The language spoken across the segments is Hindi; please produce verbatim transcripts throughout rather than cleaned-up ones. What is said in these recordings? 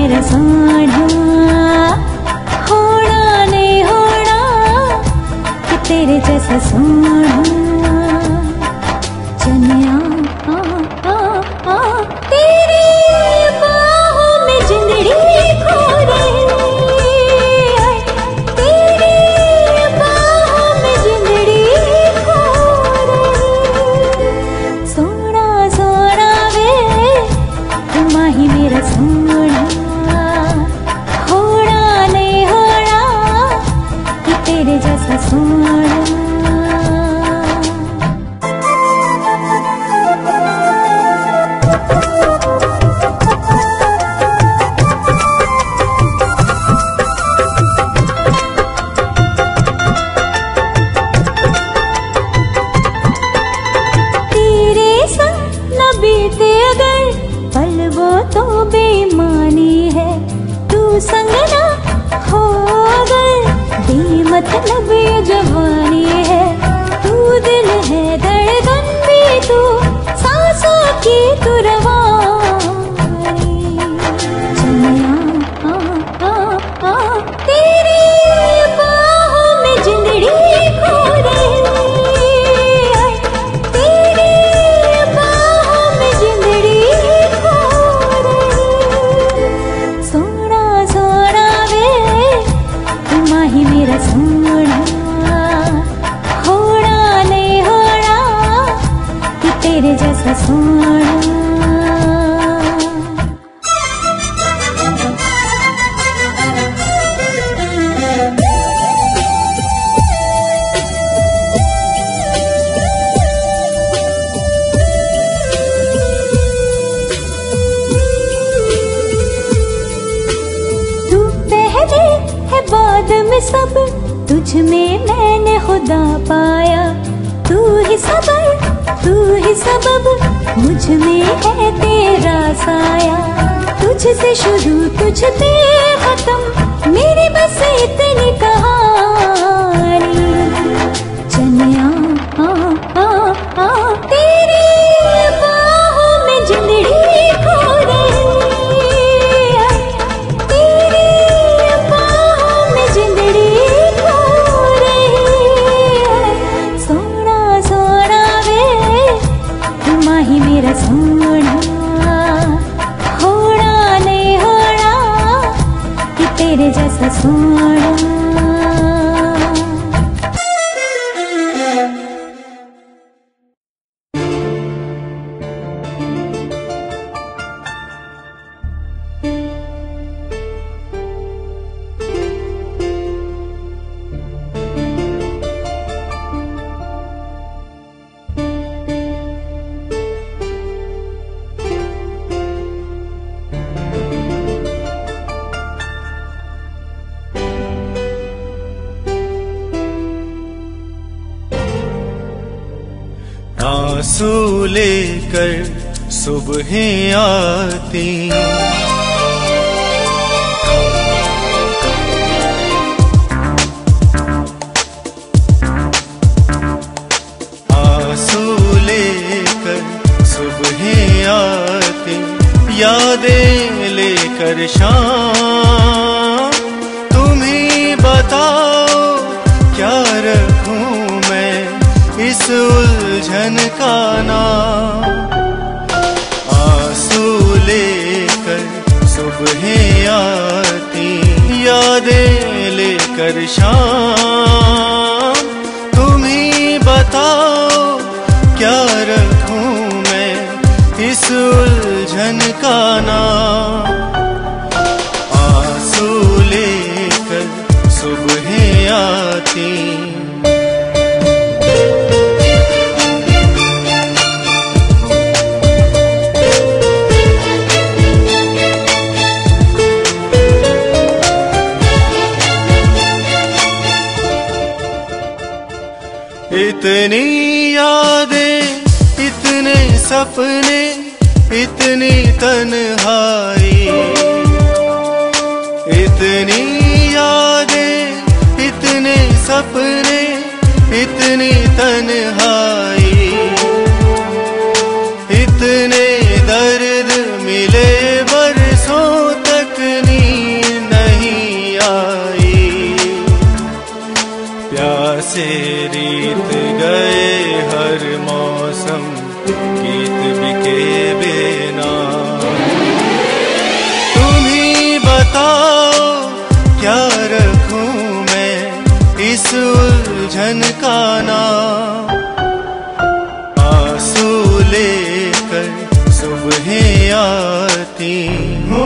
मेरा सोना, होना नहीं होना कि तेरे जैसा सोना। चनिया आ, आ, आ, तेरी बाहों में जिंदड़ी खो रही, तेरी बाहों में जिंदड़ी खो रही। सोना सोना वे तुम ही मेरा सोना, होना नहीं होना कि तेरे जैसा सोना। तो बेईमानी है, तू संग ना हो अगर बेमतलब ये जवानी है। तू दिल है धड़कन भी, तू सांसों की तू रवानी। चनिया आ, आ, आ, तेरी बाहों में जिंदड़ी खो रही, तेरी बाहों में जिंदड़ी खो। ही मेरा सोना, होना नहीं होना कि तेरे जैसा सोना। तू पहले है बाद में सब, तुझ में मैंने खुदा पाया। तू ही सबब, तू ही सबब, मुझ में है तेरा साया। तुझसे शुरू तुझ पे खत्म, मेरी बस इतनी कहानी। चनिया आ, आ, आ, तेरी बाहों में जिंदड़ी खो रही, ही मेरा सोना, होना नहीं होना कि तेरे जैसा सोना। आंसू लेकर सुबहें आती, आंसू लेकर सुबहें आती, यादें लेकर शाम। तुम ही बताओ क्या रखूं मैं इस उलझन का नाम। आंसू लेकर सुबहें आती, यादें लेकर शाम। तुम ही बताओ क्या रखूं मैं इस उलझन का नाम। आंसू लेकर सुबहें आती, इतनी यादें, इतने सपने, इतनी तन्हाई। इतनी यादें, इतने सपने, इतनी तन्हाई। इतने दर्द मिले बरसों तक उलझन का नाम। आंसू लेकर सुबहें आती, हो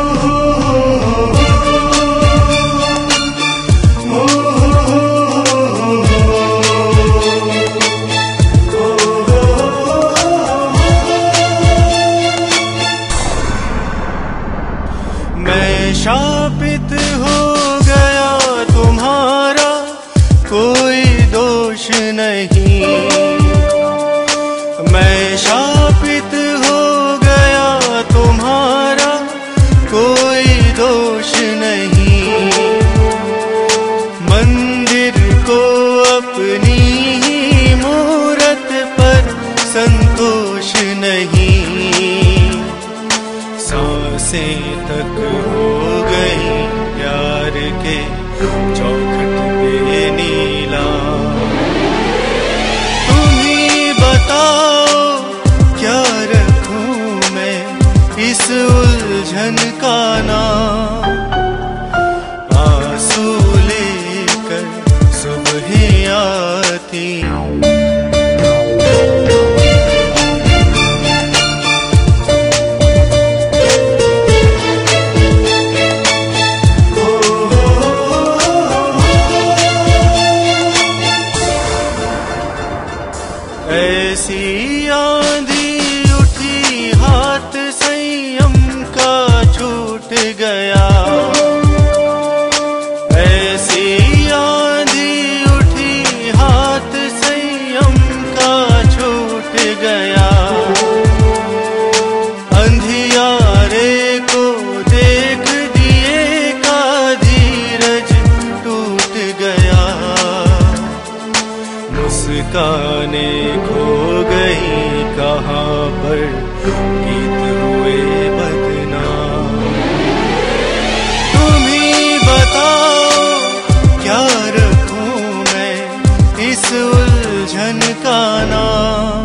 मैं शापित हो गया तुम्हारा, कोई दोष नहीं। मैं शापित हो गया तुम्हारा, कोई दोष नहीं। मंदिर को अपनी ही मूरत पर संतोष नहीं। सांसें तक हो गई प्यार के चौखट पे नीला। तुम ही बताओ क्या रखूं मैं इस उलझन का नाम। आंसू लेकर सुबहें आती, ऐसी आंधी उठी हाथ संयम का छूट गया। ऐसी आंधी उठी हाथ संयम का छूट गया। अंधियारे को देख दिए का धीरज टूट गया। मुस्काने खो गई कहाँ पर गीत हुए बदनाम। तुम ही बताओ क्या रखूं मैं इस उलझन का नाम।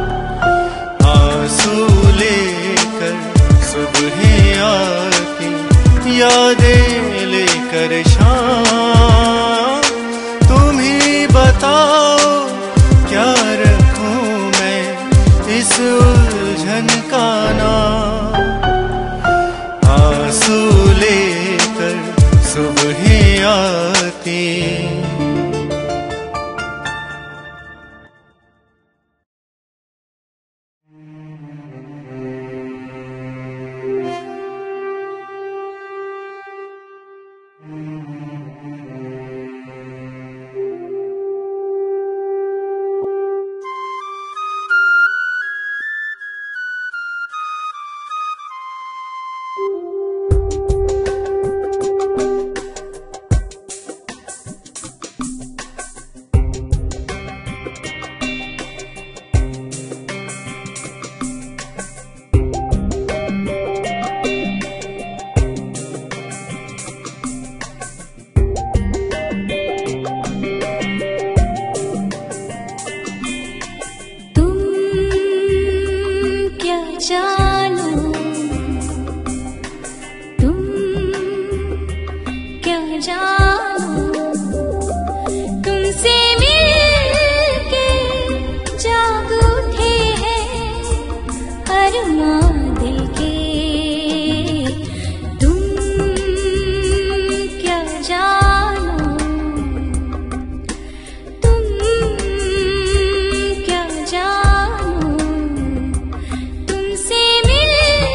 आंसू लेकर सुबहें आती, यादें लेकर शाम। तुम ही बताओ क्या रखूं मैं इस उलझन का नाम। आंसू लेकर सुबहें आती।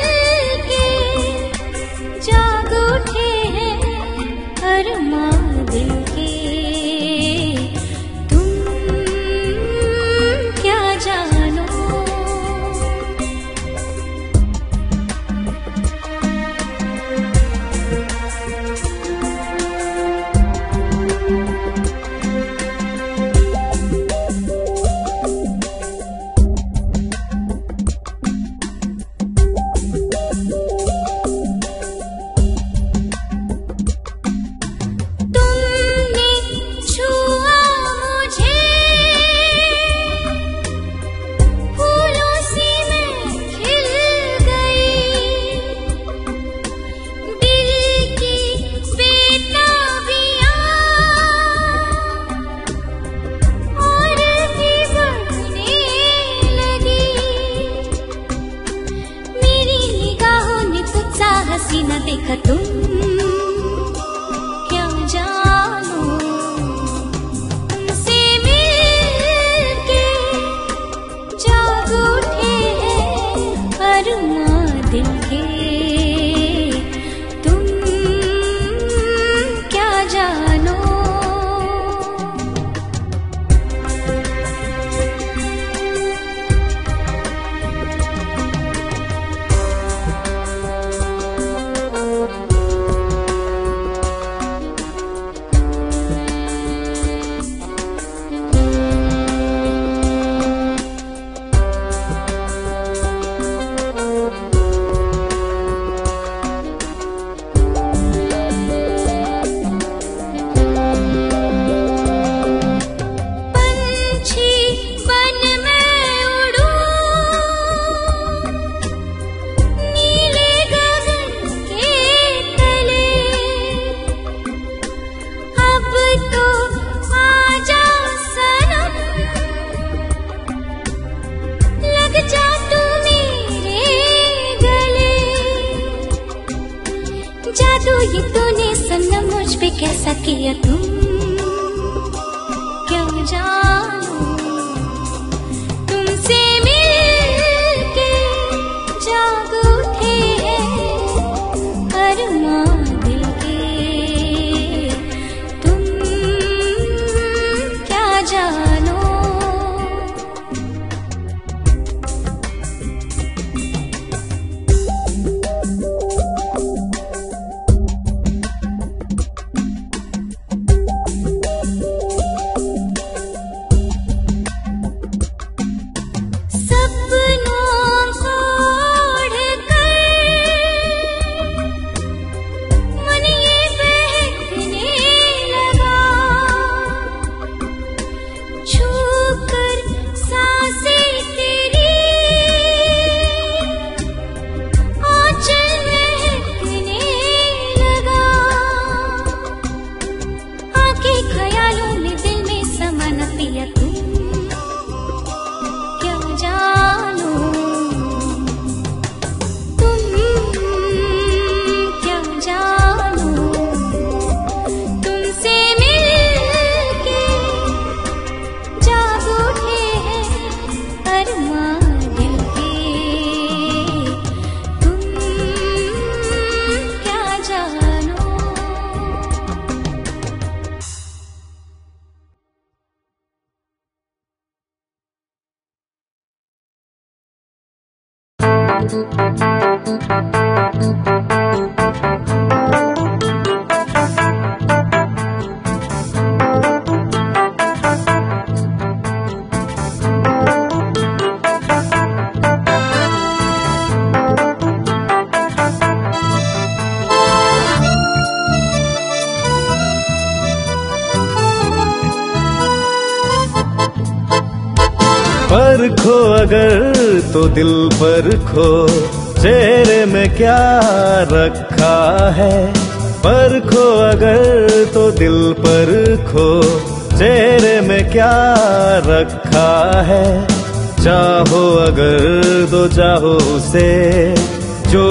जाग उठे हैं अरमान जादू ये तूने सनम मुझ पे कैसा किया तुम क्या जानो, तुमसे मिलके जाग उठे हैं अरमां दिल के, तुम क्या जानो। परखो अगर तो दिल पर खो, चेहरे में क्या रखा है। परखो अगर तो दिल पर खो, चेहरे में क्या रखा है। चाहो अगर तो चाहो उसे जो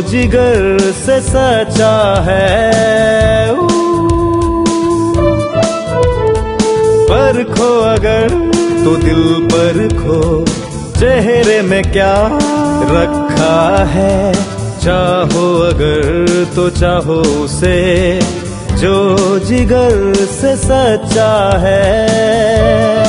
जिगर से सचा है। परखो अगर तो दिल पर खो, चेहरे में क्या रखा है। चाहो अगर तो चाहो उसे जो जिगर से सच्चा है।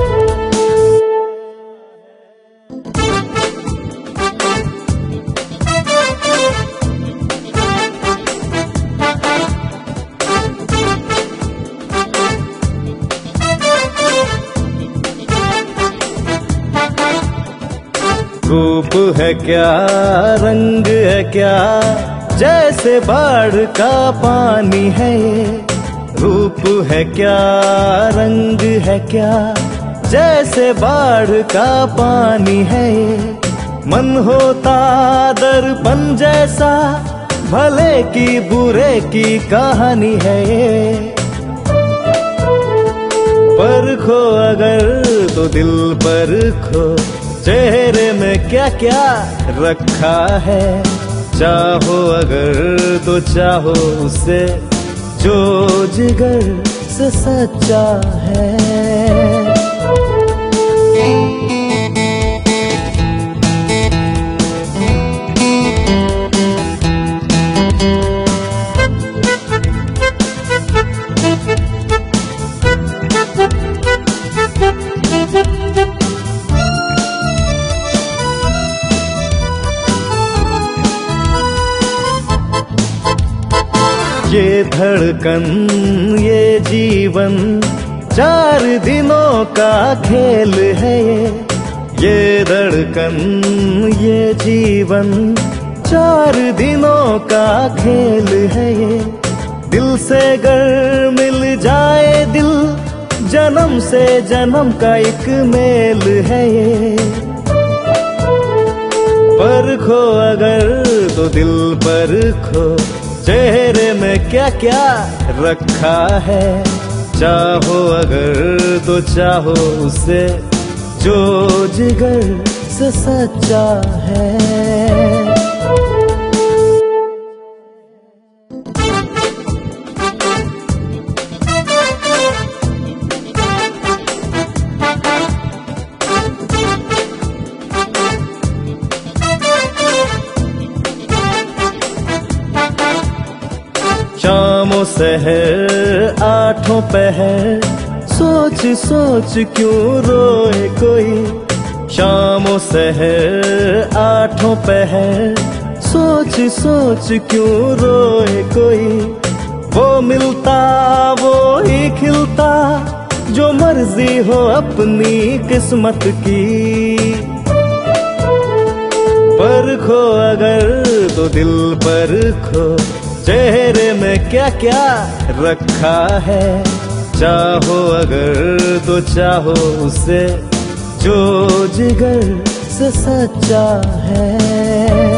रूप है क्या रंग है क्या, जैसे बाढ़ का पानी है ये। रूप है क्या रंग है क्या, जैसे बाढ़ का पानी है ये। मन होता दर्पण जैसा, भले की बुरे की कहानी है ये। परखो अगर तो दिल पर खो, चेहरे में क्या क्या रखा है। चाहो अगर तो चाहो उसे जो जिगर से सच्चा है। ये धड़कन ये जीवन चार दिनों का खेल है ये। ये धड़कन ये जीवन चार दिनों का खेल है ये। दिल से गर मिल जाए दिल, जन्म से जन्म का एक मेल है ये। परखो अगर तो दिल पर खो, चेहरे में क्या क्या रखा है। चाहो अगर तो चाहो उसे जो जिगर से सच्चा है। शामों सहर आठों पहर सोच सोच क्यों रोए कोई। शामों सहर आठों पहर सोच सोच क्यों रोए कोई। वो मिलता वो ही खिलता जो मर्जी हो अपनी किस्मत की। परखो अगर तो दिल परखो, चेहरे में क्या क्या रखा है। चाहो अगर तो चाहो उसे जो जिगर से सच्चा है।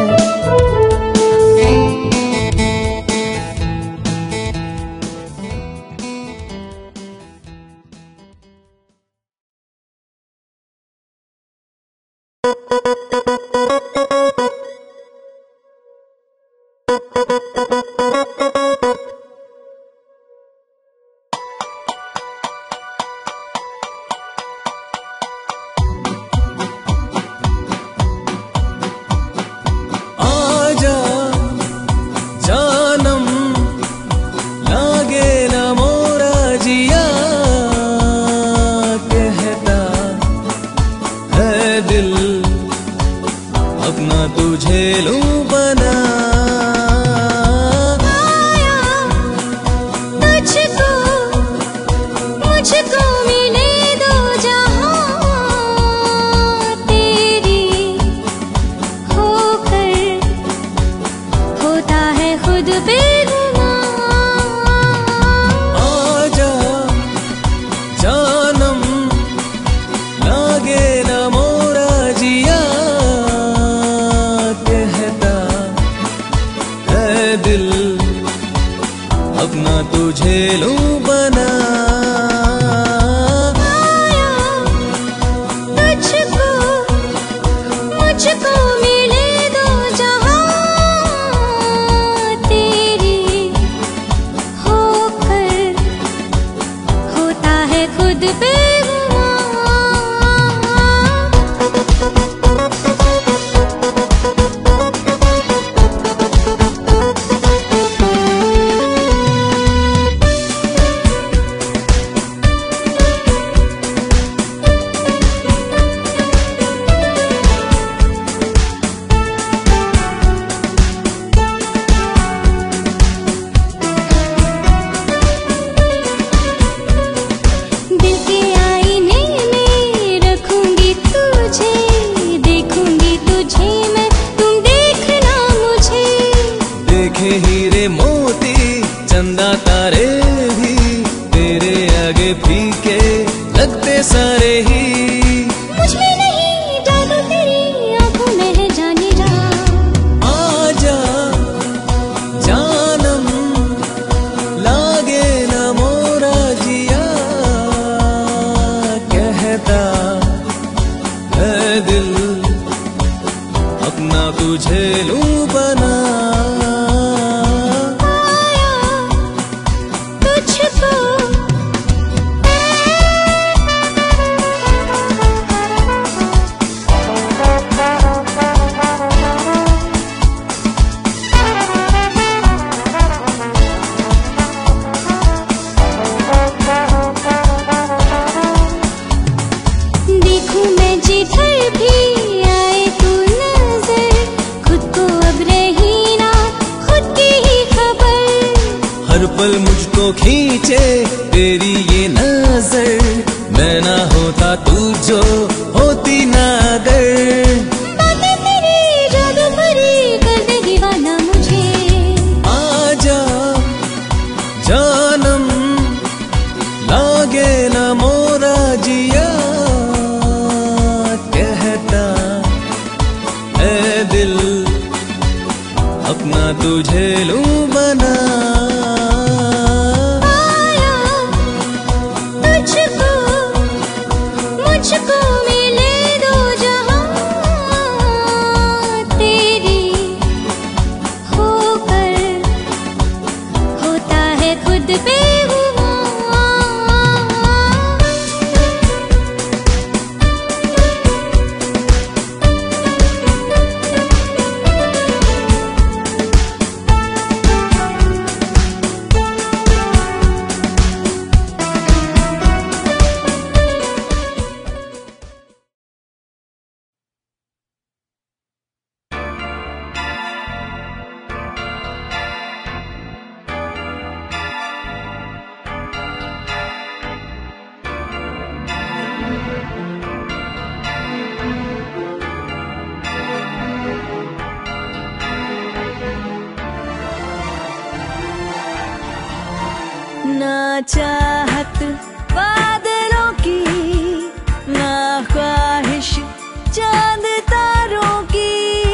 ना चाहत बादलों की, ना ख्वाहिश चांद तारों की,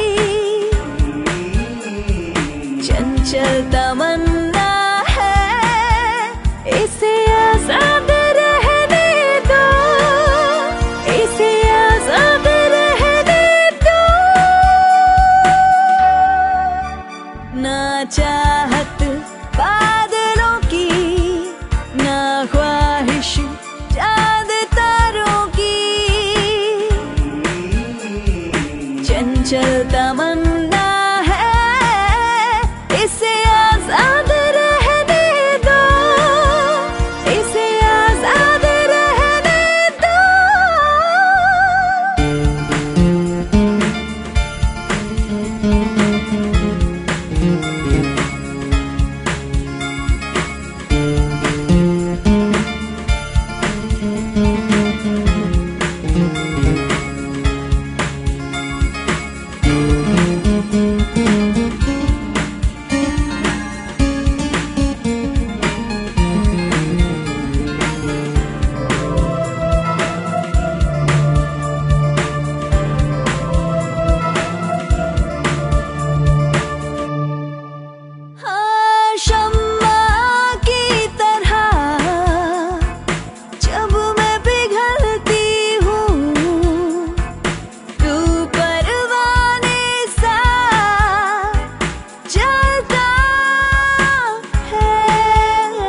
चंचल तमन्ना है इसे आजाद रहने दो, इसे आजाद रहने दो। ना चाहत बादलों की, ना ख्वाहिश चांद तारों की, चंचल तमन्ना है इसे आजाद रहने दो, इसे आजाद रहने दो। हाँ, शम्मा की तरह जब मैं पिघलती हूँ, तू परवाने सा जलता है।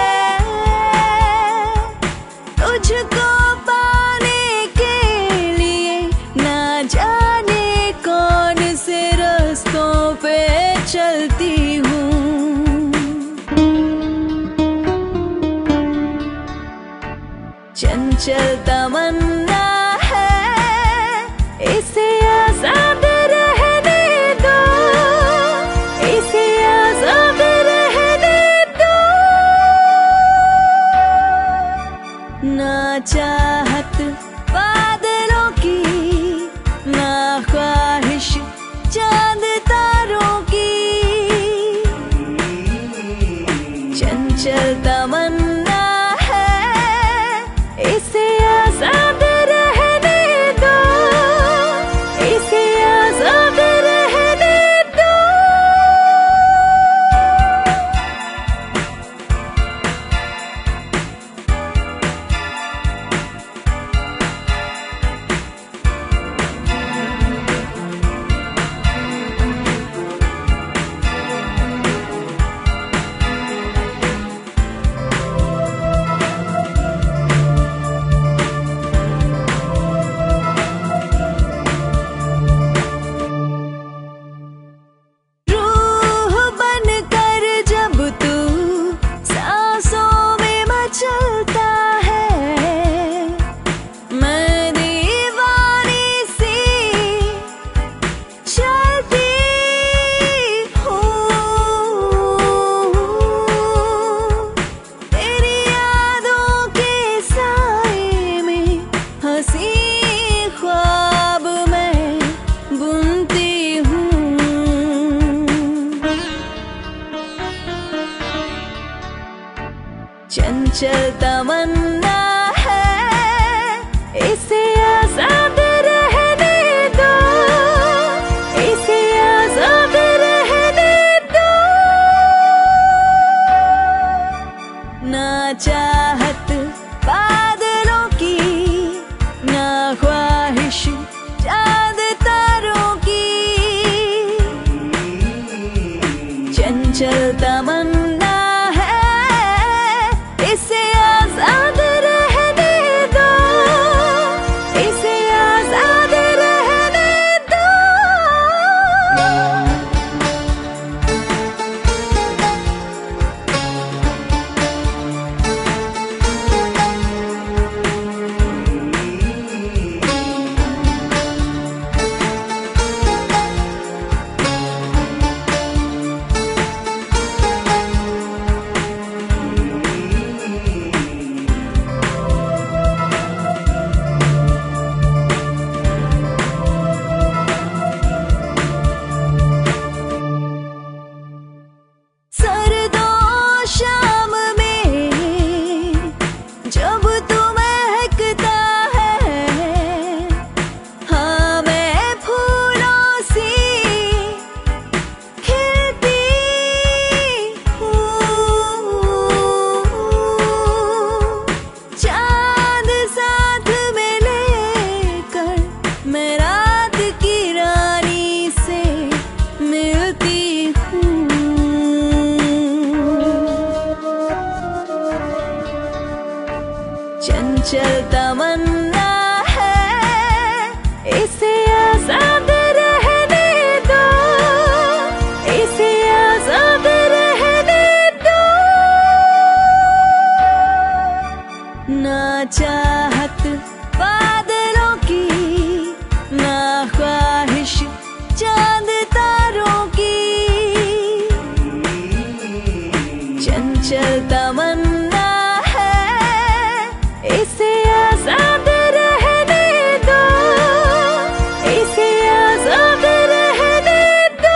तुझको पाने के लिए ना जाने कौन से रास्तों पे चलती हूँ। चंचल तमन्ना है इसे आजाद रहने दो, इसे आजाद रहने दो। ना चाहत बादलों की, ना ख्वाहिश चांद तारों की, चंचल तमन्ना है इसे आजाद रहने दो, इसे आजाद रहने दो। रूह बनकर जब तू सांसों में मचलता है, मैं दीवानी सी चलती हूँ। तेरी यादों के साए में हंसी ख्वाब मैं बुनती हूँ। चंचल तमन्ना है इसे आजाद रहने दो, इसे आजाद रहने दो। ना चाहत बादलों की, ना ख्वाहिश चांद तारों की, चंचल तमन्ना है इसे आजाद रहने दो, इसे आजाद रहने दो। चंचल तमन्ना है, इसे आजाद रहने दो, इसे आजाद रहने दो। ना चाहत बादलों की, ना ख्वाहिश चांद तारों की, चंचल तमन्ना है, इसे आजाद रहने दो, इसे आजाद रहने दो।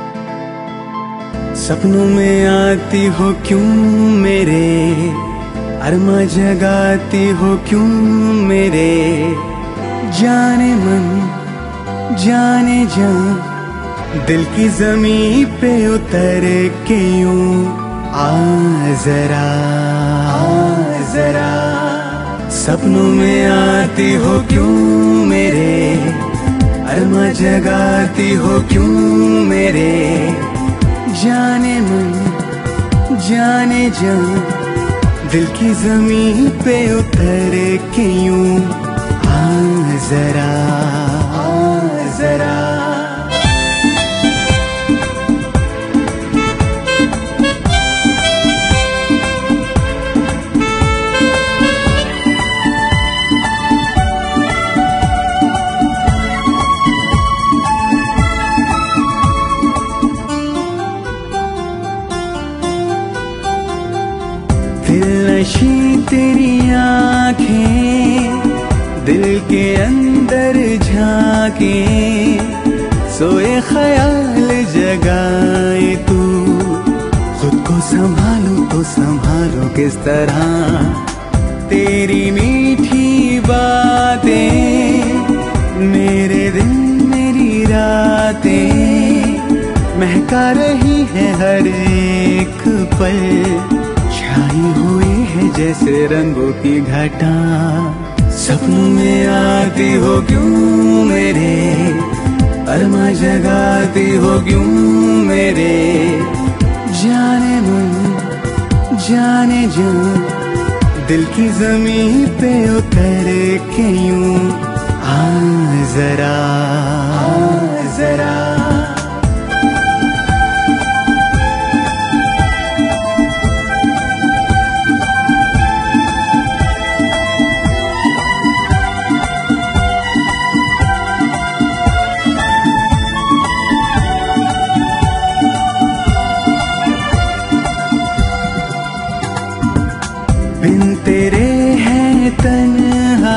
सपनों में आती हो क्यों मेरे, अरमा जगाती हो क्यों मेरे जाने मन जाने जा, दिल की जमीन पे उतर के यूं आ जरा आ जरा, सपनों में आती हो क्यों मेरे, अरमा जगाती हो क्यों मेरे जाने मन जाने जा, दिल की जमीन पे उतर के यूं आ जरा आ जरा। दिलनशी तेरी आँखें दिल के अंदर झांके, सोए ख्याल जगाए तू, खुद को संभालूं तो संभालूं किस तरह, तेरी मीठी बातें मेरे दिन मेरी रातें महका रही है हर एक पल, छाई हुई है जैसे रंगों की घटा, सपनों में आती हो क्यों मेरे, अरमा जगाती हो क्यों मेरे जाने मन जाने जा, दिल की जमीन पे उतर के यूं आ जरा आ जरा। बिन तेरे है तन्हा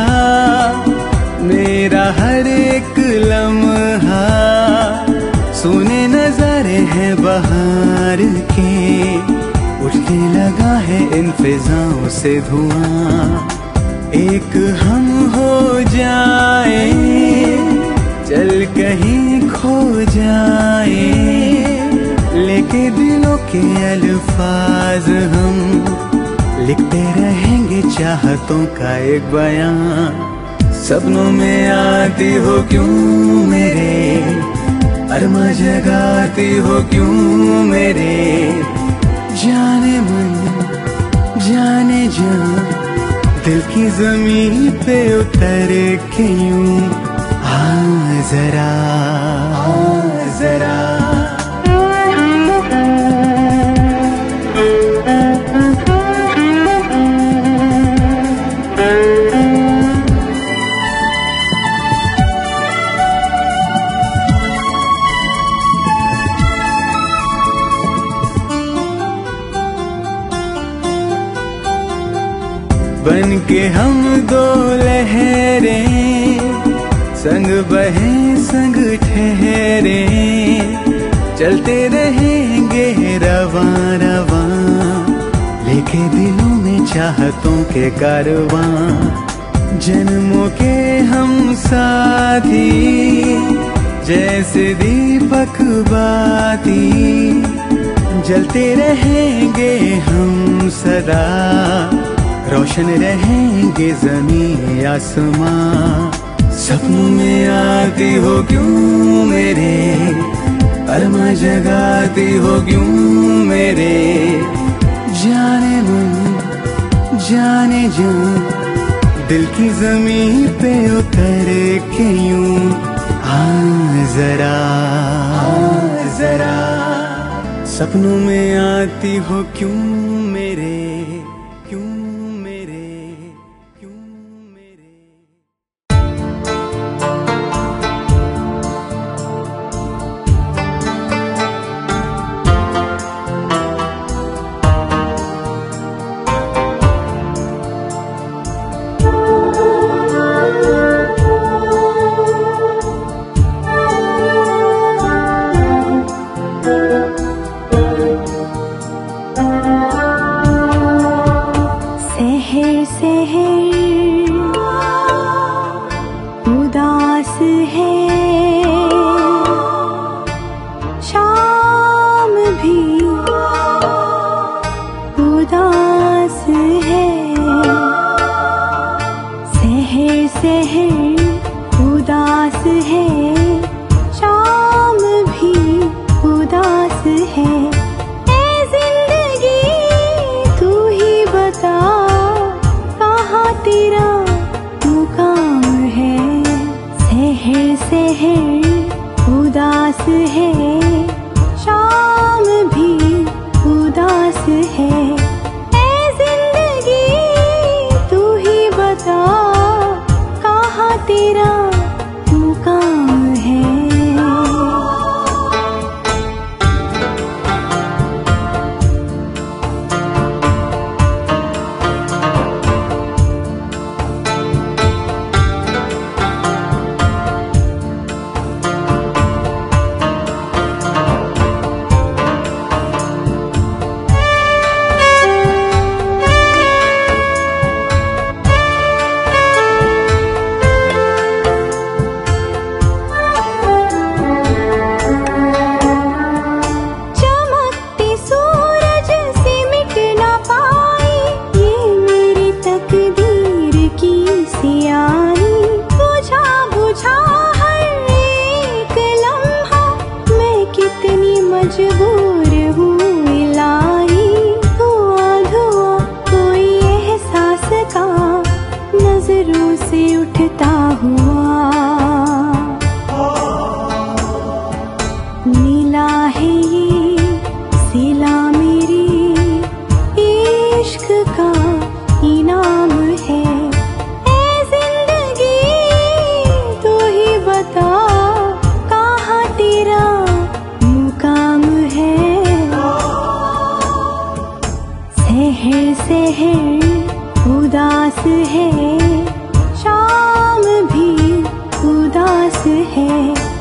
मेरा हर एक लम्हा, सुने नजारे हैं बहार के, उठने लगा है इन फिजाओं से धुआं, एक हम हो जाए चल कहीं खो जाए, लेके दिलों के अल्फाज हम लिखते रहेंगे चाहतों का एक बयान, सपनों में आती हो क्यों मेरे, अरमा जगाती हो क्यों मेरे जाने मन जाने जा, दिल की जमीन पे उतर के यूं आ जरा आ जरा। बन के हम दो लहरें संग बहे संग ठहरे, चलते रहेंगे रवां रवां, लेके दिलों में चाहतों के कारवां, जन्मों के हम साथी जैसे दीपक बाती, जलते रहेंगे हम सदा, रोशन रहेंगे ज़मीं आसमां, सपनों में आती हो क्यों मेरे, अरमा जगाती हो क्यों मेरे जाने मन जाने जा, दिल की जमीन पे उतर के यूं आ जरा आ जरा, सपनों में आती हो क्यों मेरे क्यों मेरे क्यों मेरे। शहर उदास है, शाम भी उदास है।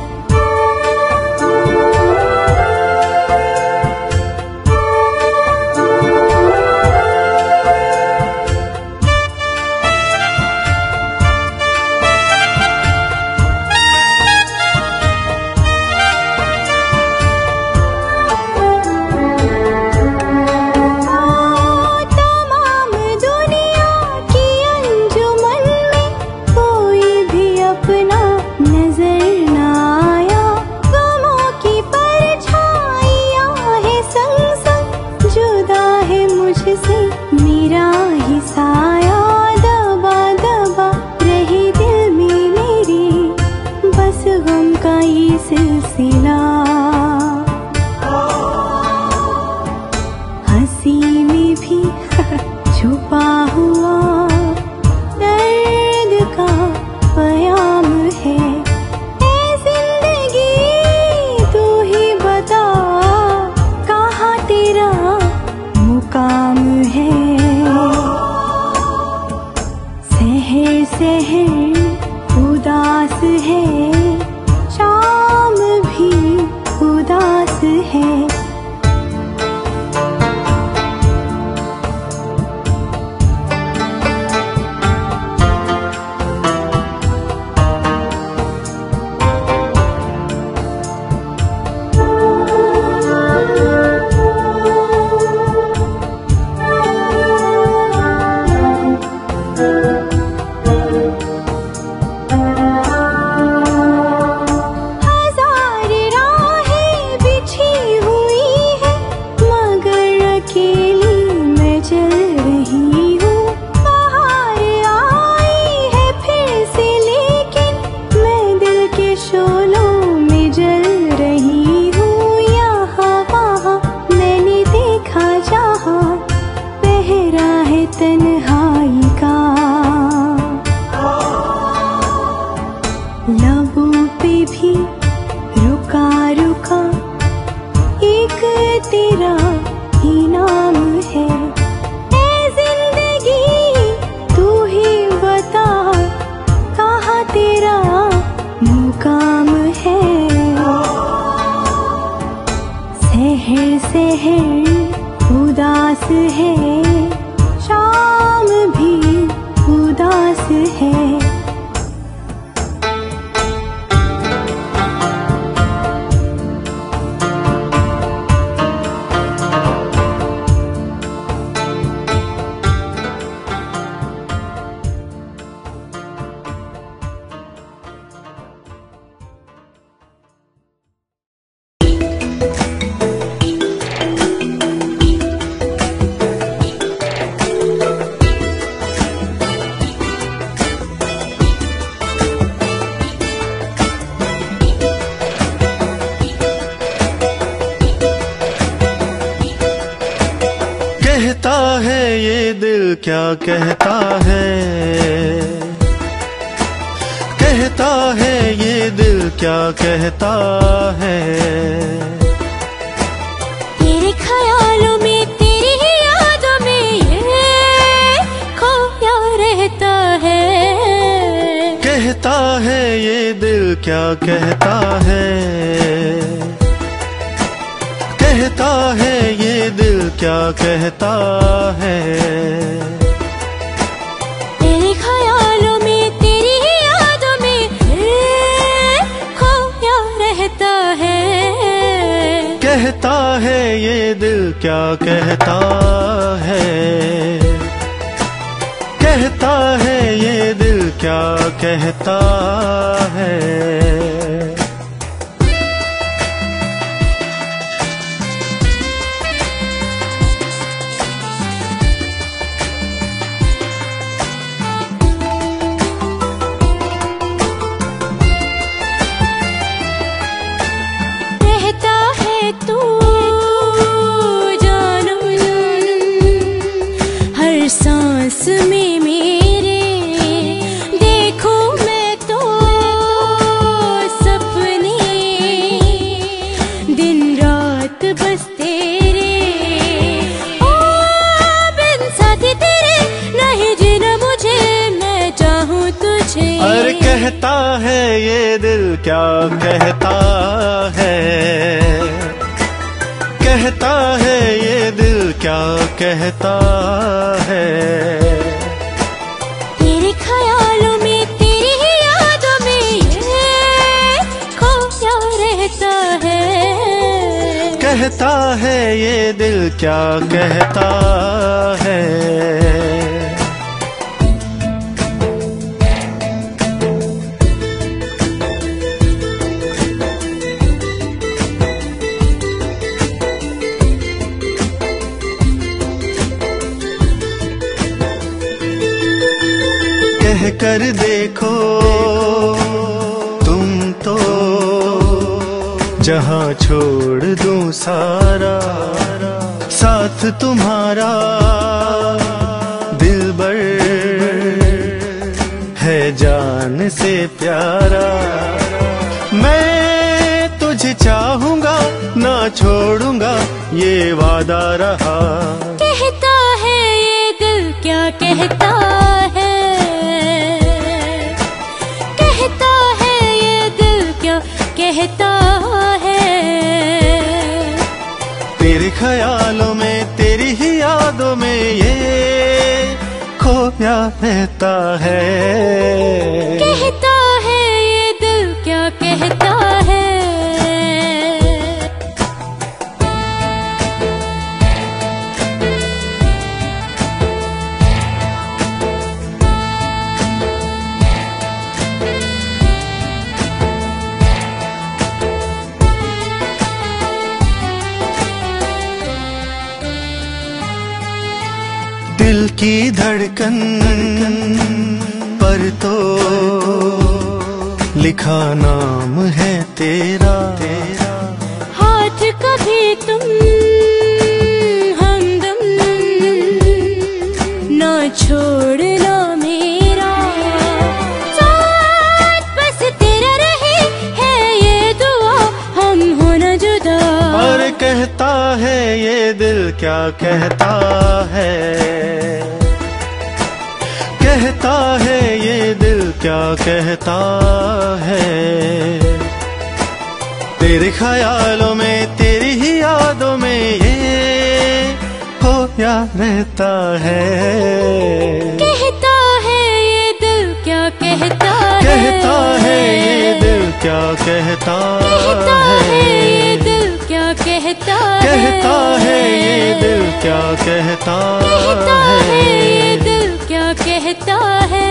मेरा ही साया दबा दबा रहे दिल में मेरे, बस गम का ये सिलसिला। हंसी में भी छुपा हुआ दर्द का बयाम है। ऐ जिंदगी तू ही बता, कहाँ तेरा मुकाम है। शहर शहर उदास है, शाम भी उदास है। तन्हाई का लबों पे भी रुका रुका एक तेरा ही नाम है। ऐ जिंदगी तू ही बता, कहाँ तेरा मुकाम है। शहर शहर उदास है, शाम भी उदास है। कहता है ये दिल क्या कहता है, कहता है ये दिल क्या कहता है। तेरे ख्यालों में तेरी ही यादों में ये खोया रहता है। कहता है ये दिल क्या कहता है, कहता है ये दिल क्या कहता है। तेरे ख्यालों में तेरी ही यादों में खोया रहता है। कहता है ये दिल क्या कहता है, कहता है ये दिल क्या कहता है। तू जानू हर सांस में मेरे, देखूं मैं तो सपने दिन रात बस तेरे। ओ बिन साथ अरे कहता है ये दिल क्या कहता है, कहता है ये दिल क्या कहता है। तेरे ख्यालों में तेरी ही यादों में ये खोया रहता है। कहता है ये दिल क्या कहता है। कह कर देखो तुम तो, जहां छोड़ दूं सारा साथ तुम्हारा। दिलबर है जान से प्यारा, मैं तुझे चाहूंगा ना छोड़ूंगा ये वादा रहा। कहता है ये दिल क्या कहता है, कहता है ये दिल क्या कहता है। तेरे ख्यालों में तेरी ही यादों में ये खोया रहता है। कहता है ये दिल क्या कहता है। दिल की धड़कन पर तो लिखा नाम है तेरा। हाथ कभी तुम हमदम ना छोड़ना मेरा, साथ बस तेरा रहे है ये दुआ, हम हो न जुदा। और कहता है ये दिल क्या कहता है, कहता है ये दिल क्या कहता है। तेरे ख्यालों में तेरी ही यादों में ये खोया रहता है। कहता है ये दिल क्या कहता है, कहता है ये दिल क्या कहता कहता है है। ये दिल क्या कहता है, कहता है ये दिल क्या कहता कहता है है। ये दिल क्या कहता है।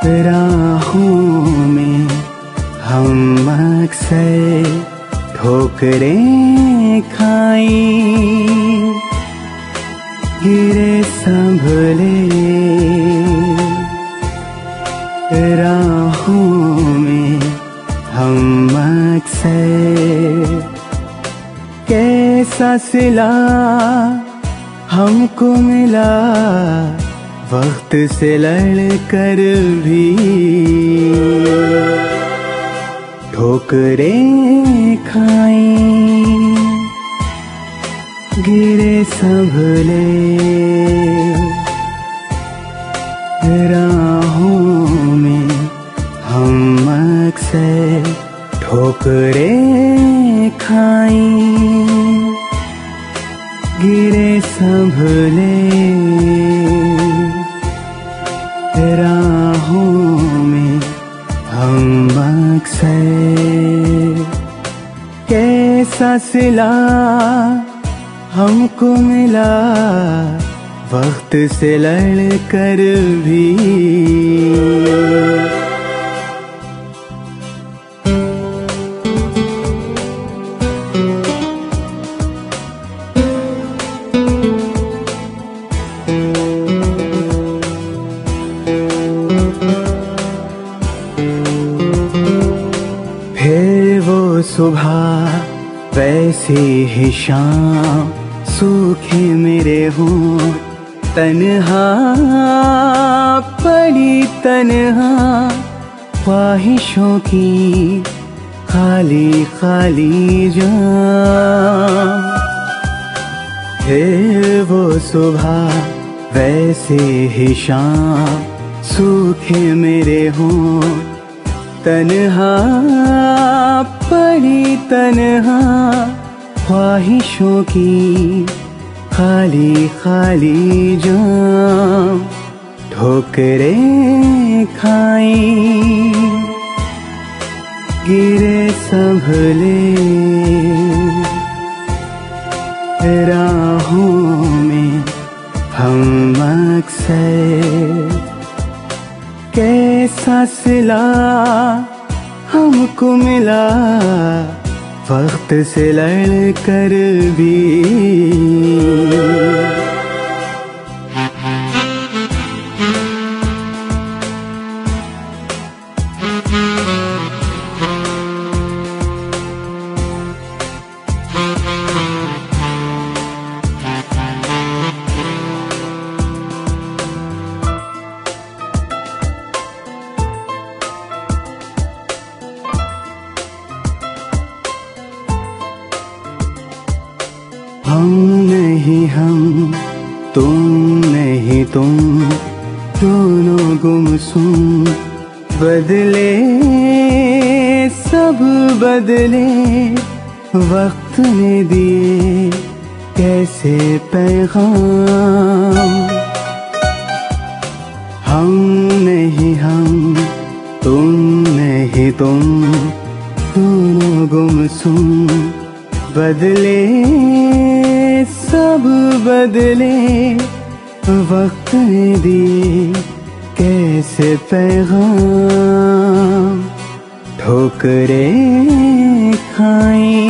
राहों में हम अक्सर ठोकरें खाई, गिरे संभले राहों में हम अक्सर। कैसा सिला हमको मिला वक्त से लड़ कर भी, ठोकरें खाई गिरे संभले राहों में हम अक्सर ठोकरें खाई, गिरे संभले राहों में हम अक्सर। कैसा सिला हमको मिला वक्त से लड़ कर भी। फिर वो सुबह वैसी ही शाम, सूखे मेरे हों तन्हा पड़ी तन्हा, ख्वाहिशों की खाली खाली जान। फिर वो सुबह वैसे ही शाम, सूखे मेरे हों तन्हा पड़ी तन्हा, ख्वाहिशों की खाली खाली जान। ठोकरें खाई गिरे संभले राहों में हम अक्सर। कैसा सिला हमको मिला वक्त से लड़ कर भी। हम नहीं हम, तुम नहीं तुम, दोनों गुमसुम बदले सब बदले, वक्त ने दिए कैसे पैगाम। हम नहीं हम, तुम नहीं तुम, दोनों गुमसुम बदले सब बदले, वक्त ने दिए कैसे पैगाम। ठोकरें खाई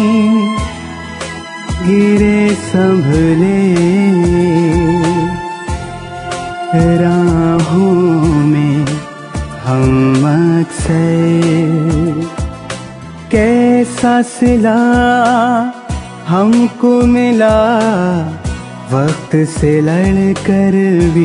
गिरे संभले राहों में हम अक्सर। कैसा सिला हमको मिला वक्त से लड़ कर भी।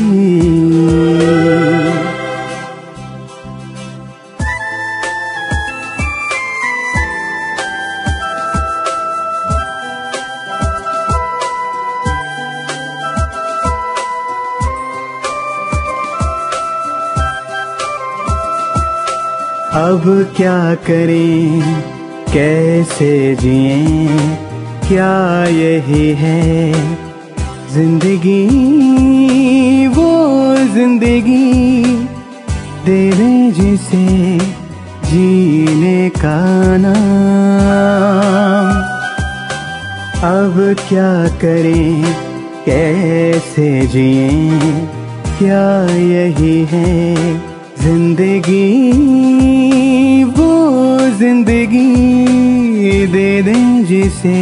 अब क्या करें कैसे जिएं, क्या यही है जिंदगी, वो जिंदगी दे दे जिसे जीने का नाम। अब क्या करें कैसे जिएं, क्या यही है जिंदगी वो जिंदगी दे दे जिसे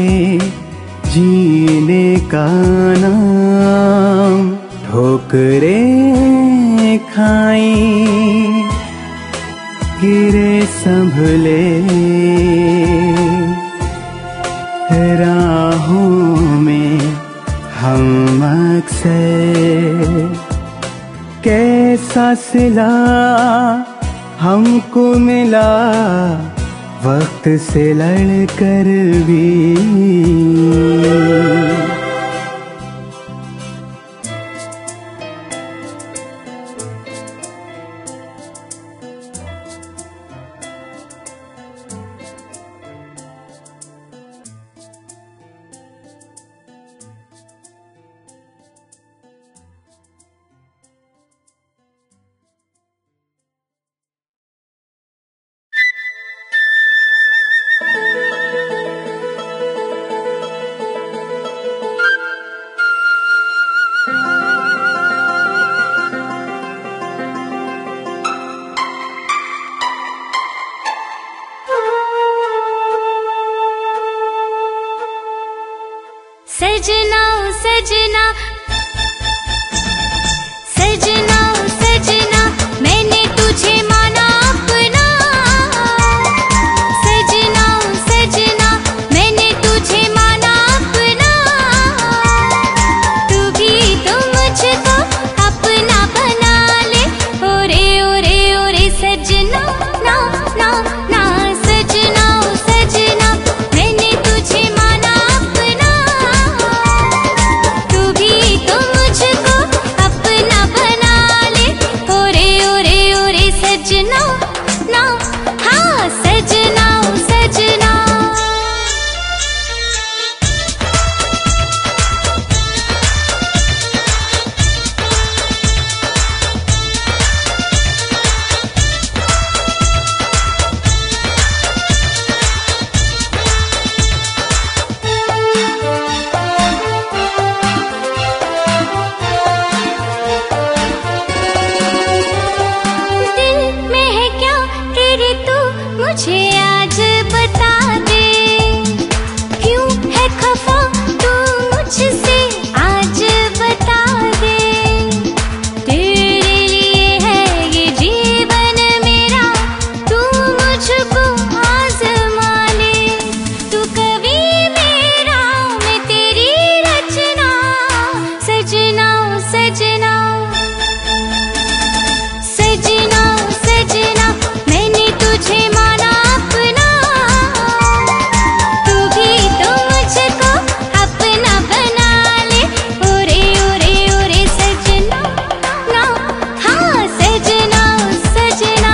जीने का नाम, ठोकरें खाई गिरे संभले राहों में हम अक्सर, कैसा सिला हमको मिला वक्त से लड़कर भी। सजना सजना सजना सजना मैंने तुझे माना अपना, सजना सजना मैंने तुझे माना अपना, तू भी तो मुझको अपना बना ले, ओरे ओरे ओरे सजना ना ना ना, सजना सजना मैंने तुझे माना अपना, तू भी तो मुझको अपना बना ले, ओरे ओरे ओरे सजना ना, हाँ सजना सजना। दिल में है क्या तेरे तू मुझे आज बता दे, क्यों है खफा तू मुझसे आज बता दे, तेरे लिए है ये जीवन मेरा तू मुझको आज़मा ले, तू कवि मेरा मैं तेरी रचना, सजना सजना सजना सजना मैंने तुझे माना अपना, तू भी तो मुझको अपना बना ले, ओरे ओरे ओरे सजना ना, हाँ सजना सजना।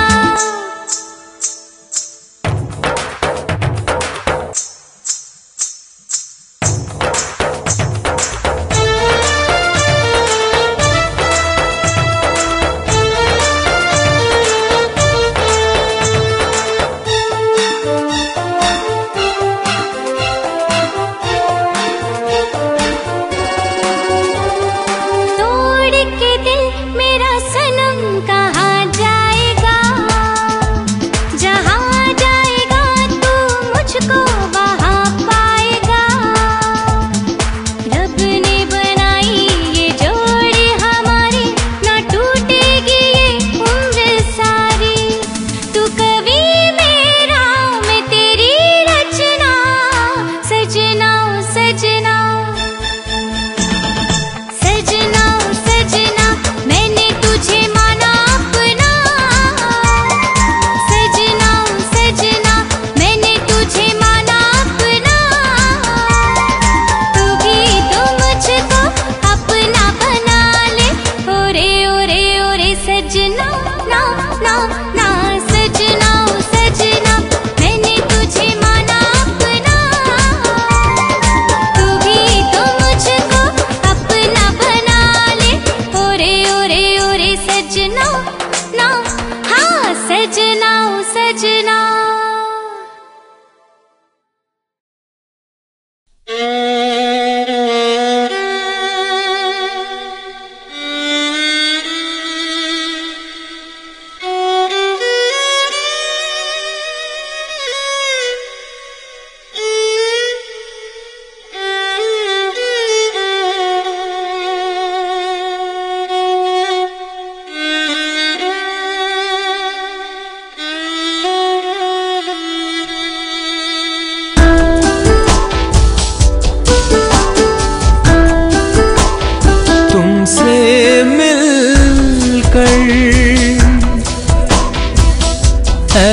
तोड़ के दिल मेरा सनम कहाँ जाएगा, जहाँ जाएगा तू मुझको वहाँ पाएगा, रब ने बनाई ये जोड़ी हमारी ना टूटेगी ये उम्र सारी, तू कवि मेरा मैं तेरी रचना, सजना सजना सजना सजना मैंने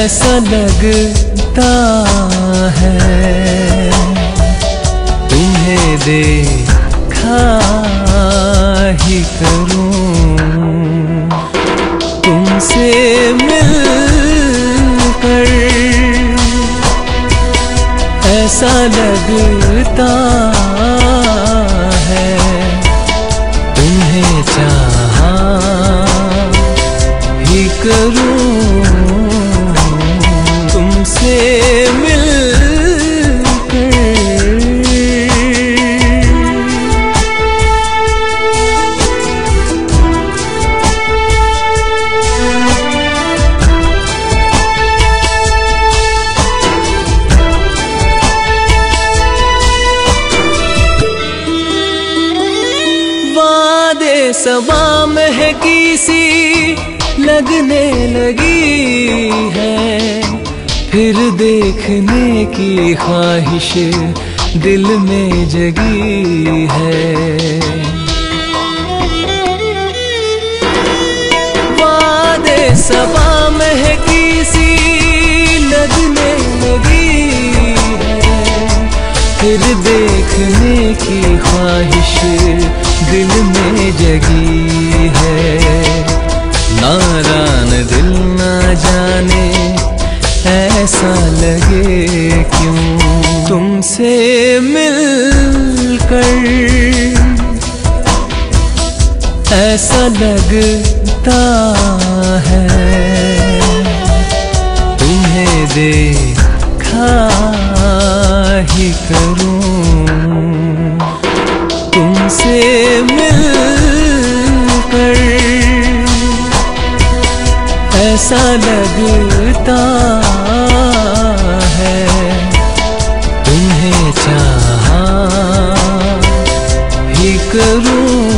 ऐसा लगता है तुम्हें देखा ही करूं, तुमसे मिलकर ऐसा लगता है तुम्हें चाहा ही करूं, तुमसे सबा महकी सी लगने लगी है, फिर देखने की ख्वाहिश दिल में जगी है। वादे सबा महकी सी लगने लगी है, फिर देखने की ख्वाहिश दिल में जगी है। नारान दिल ना जाने ऐसा लगे क्यों, तुमसे मिलकर ऐसा लगता है तुम्हें देखा ही करूं, तुमसे मिलकर ऐसा लगता है तुम्हें चाहा ही करूं।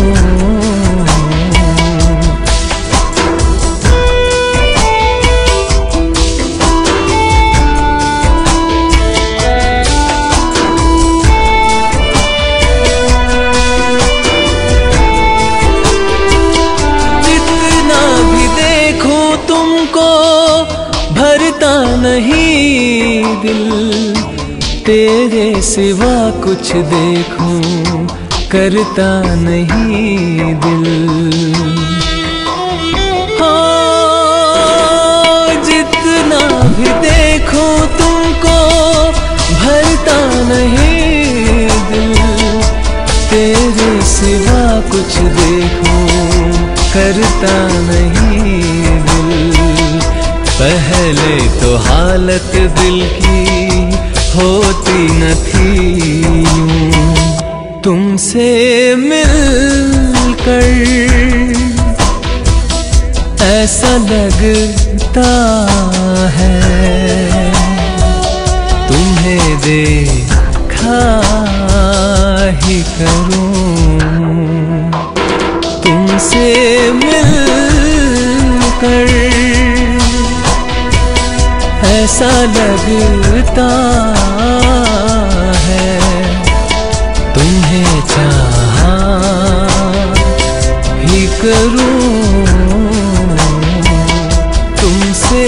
नहीं दिल तेरे सिवा कुछ देखूं, करता नहीं दिल। हाँ जितना भी देखूं तुमको भरता नहीं दिल, तेरे सिवा कुछ देखूं, करता नहीं दिल। पहले तो हालत दिल की होती न थी यूं, तुमसे मिलकर ऐसा लगता है तुम्हें देखा ही करूं, तुमसे मिलकर ऐसा लगता है तुम्हें चाहा ही करूं, तुमसे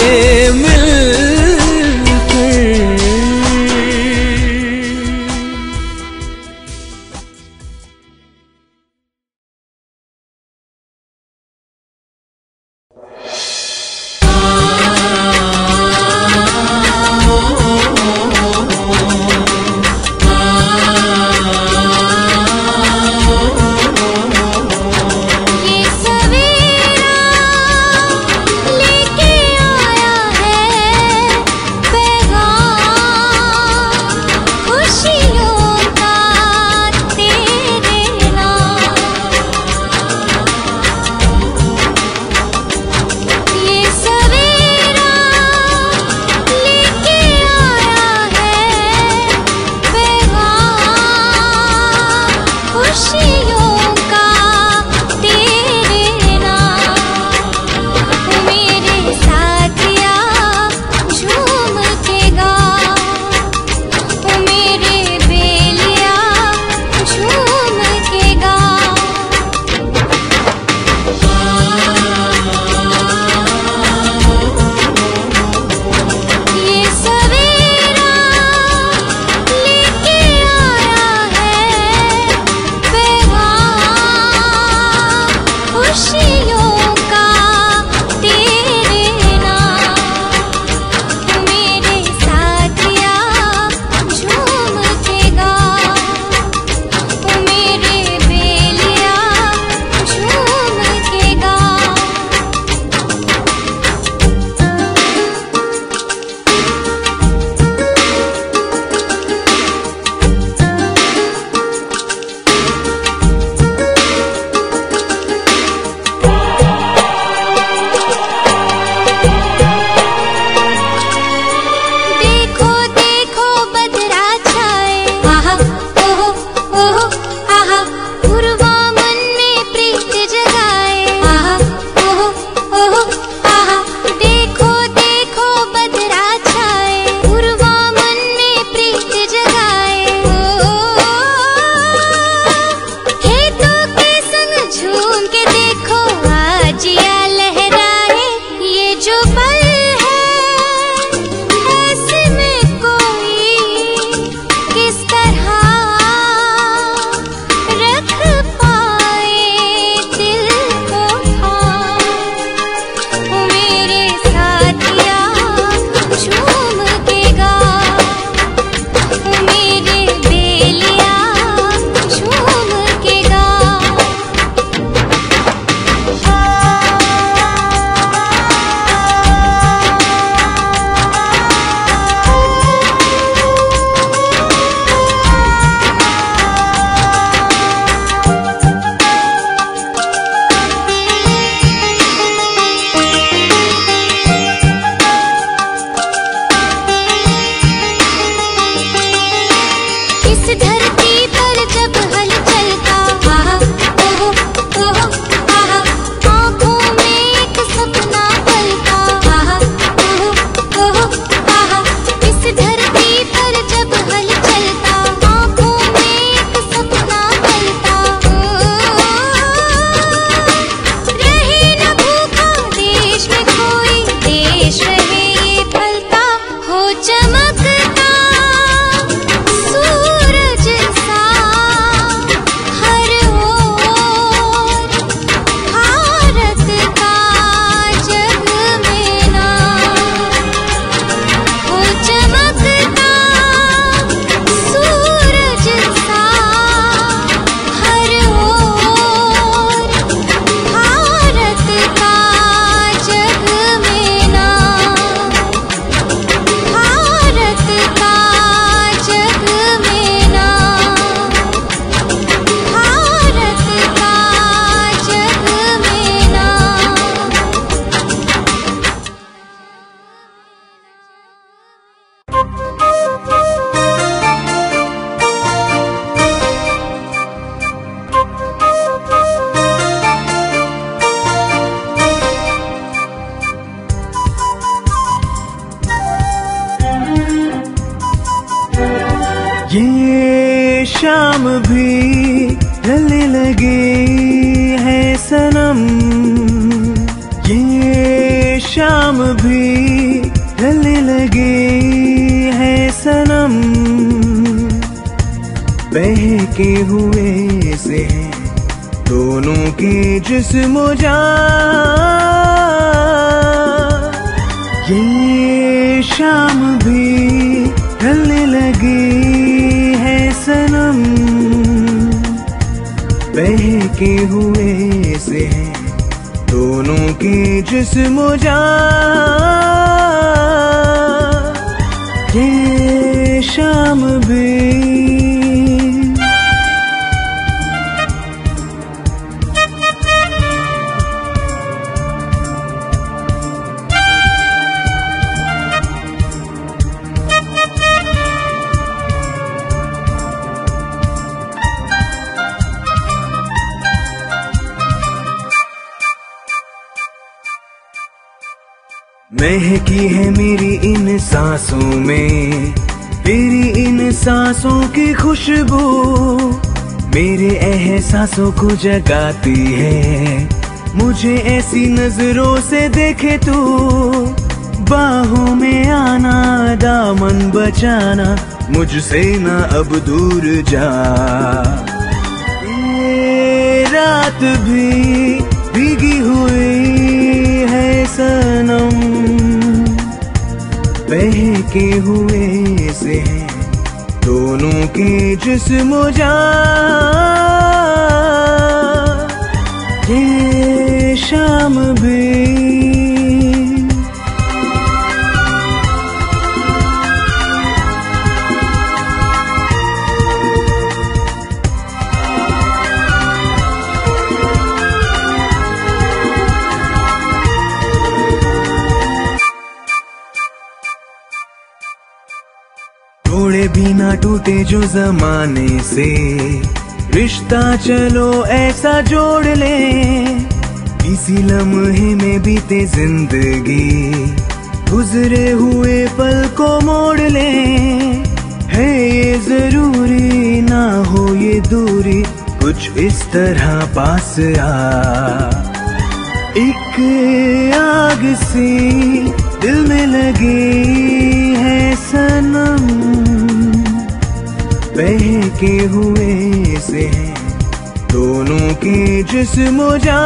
ये सवेरा लेके आया शाम भी ढलने लगी है सनम, ये शाम भी ढलने लगी है सनम। बहके हुए से दोनों के जिस्म जान, ये शाम भी ढलने लगी है सनम। बहके हुए से दोनों के जिस्म जान, ये शाम भी। महकी है मेरी इन सांसों में तेरी इन सांसों की खुशबू, मेरे एहसासों को जगाती है। मुझे ऐसी नजरों से देखे तू, बाहों में आना दामन बचाना, मुझसे ना अब दूर जा। ये रात भी भीगी हुई है सनम, बहके हुए से दोनों के जिस्म जान, ये शाम भी। थोड़े भी ना टूटे जो जमाने से, रिश्ता चलो ऐसा जोड़ ले। इसी लम्हे में बीते जिंदगी, गुजरे हुए पल को मोड़ ले। है ये जरूरी ना हो ये दूरी, कुछ इस तरह पास आ। एक आग सी दिल में लगी है सनम, बहके हुए से दोनों के जिस्म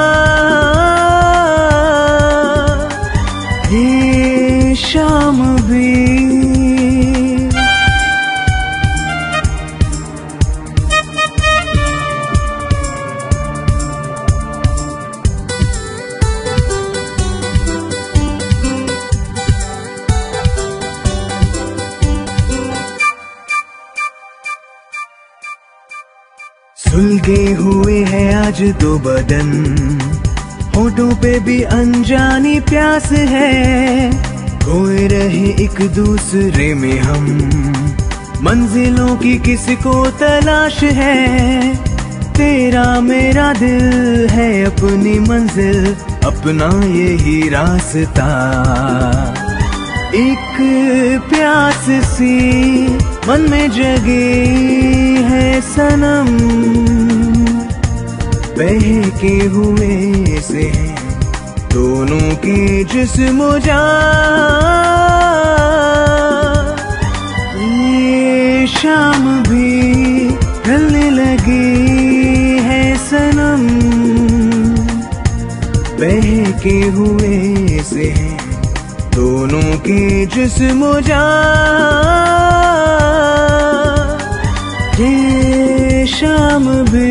जान, ये शाम भी। सुलगे हुए हैं आज दो बदन, होठों पे भी अनजानी प्यास है। खोए रहे एक दूसरे में हम, मंजिलों की किसको तलाश है। तेरा मेरा दिल है अपनी मंजिल, अपना यही रास्ता। एक प्यास सी मन में जगी है सनम, बहके हुए से दोनों के जिस्म जान, ये शाम भी ढलने लगी है सनम। बहके हुए से दोनों के जिस्म जान, ये शाम भी।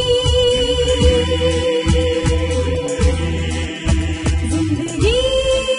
जिंदगी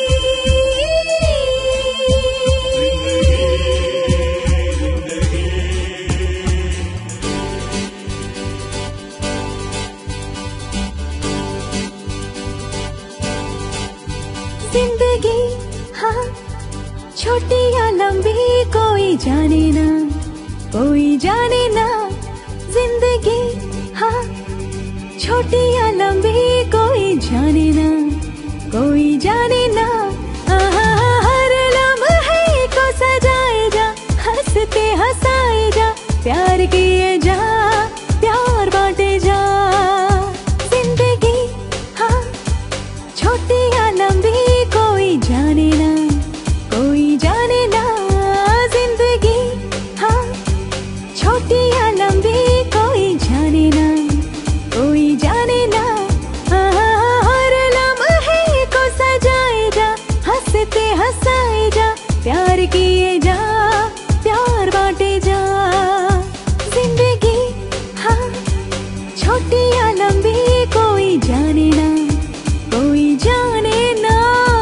जाने ना, कोई जाने ना जिंदगी हाँ छोटी या लंबी, कोई जाने ना, कोई जाने ना। हर लम्हे को सजाए जा, हंसते हंसाए जा, प्यार किए जा, प्यार बांटे जा। जिंदगी हाँ छोटी या लंबी, कोई जाने ना, कोई जाने ना। जिंदगी हाँ छोटी या लंबी, कोई जाने ना, कोई जाने ना। हर लम्हे को सजाए जा, हंसते हंसाए जा, प्यार किए जा, प्यार बांटे जा। जिंदगी हाँ छोटी या लंबी, कोई जाने ना, कोई जाने ना।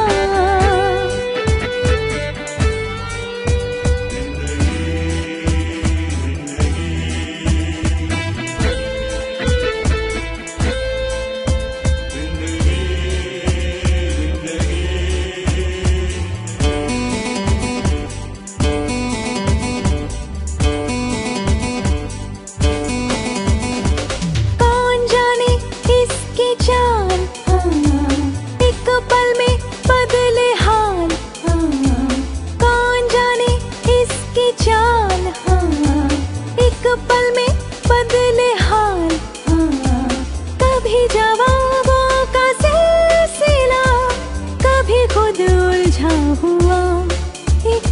कौन जाने इसकी चाल हाँ, एक पल में बदले हाल हाँ। कौन जाने इसकी चाल हाँ, एक पल में बदले हाल हाँ। कभी जवाबों का सिलसिला, कभी खुद उलझा हुआ एक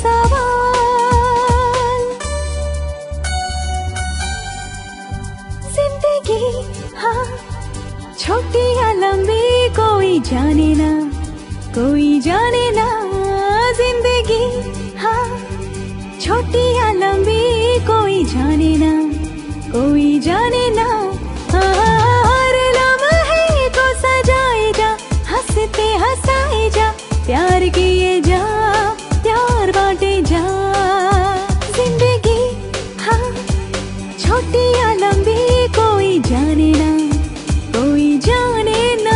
सवाल। जिंदगी हाँ छोटी या लंबी, कोई जाने ना, कोई जाने ना। जिंदगी हाँ छोटी या लंबी, कोई जाने ना, कोई जाने ना। हर लम्हे को सजाए जा, हंसते हंसाए जा, प्यार किए जा, प्यार बांटे जा। जिंदगी हाँ छोटी या लंबी, कोई जाने ना, कोई जाने ना।